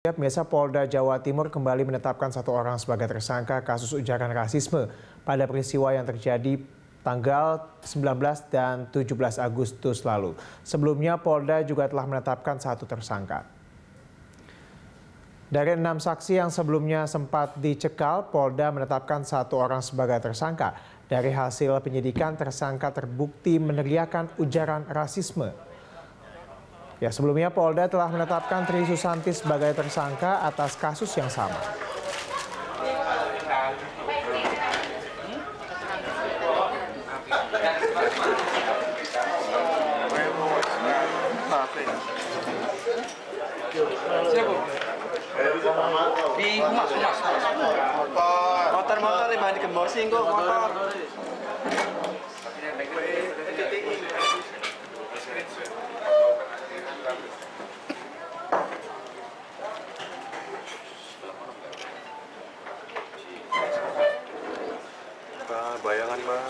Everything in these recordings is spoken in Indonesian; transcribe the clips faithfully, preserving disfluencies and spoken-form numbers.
Pemirsa, Polda Jawa Timur kembali menetapkan satu orang sebagai tersangka kasus ujaran rasisme pada peristiwa yang terjadi tanggal sembilan belas dan tujuh belas Agustus lalu. Sebelumnya, Polda juga telah menetapkan satu tersangka. Dari enam saksi yang sebelumnya sempat dicekal, Polda menetapkan satu orang sebagai tersangka. Dari hasil penyidikan, tersangka terbukti meneriakan ujaran rasisme. Ya, sebelumnya Polda telah menetapkan Tri Susanti sebagai tersangka atas kasus yang sama. Di Humas, Humas. Motor-motor lima di Kembosing kok motor. Bayangan mah.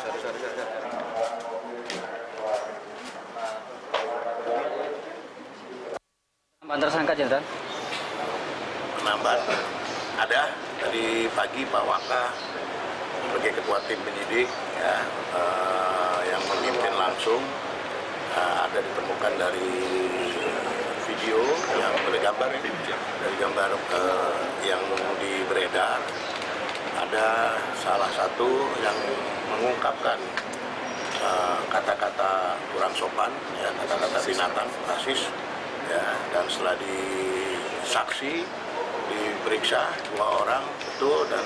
Penambahan tersangka, Jenderal? Penambahan ada dari pagi Pak Waka sebagai ketua tim penyidik ya, eh, yang memimpin langsung eh, ada ditemukan dari video yang bergambar dari gambar eh, yang di beredar. Ada salah satu yang mengungkapkan kata-kata uh, kurang sopan, ya, kata-kata binatang, rasis, ya, dan setelah disaksi, diperiksa dua orang betul dan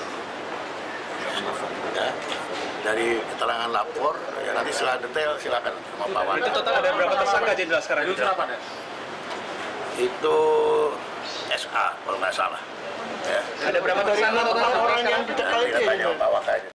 ya, dari keterangan lapor, ya nanti setelah detail silakan sama Pak Wanda. Itu total ada berapa tersangka Jenderal sekarang? Itu berapa? Itu S A kalau nggak salah. Ya. Ada berapa tersangka total orang yang dicekal itu? Tanya Pak Waka.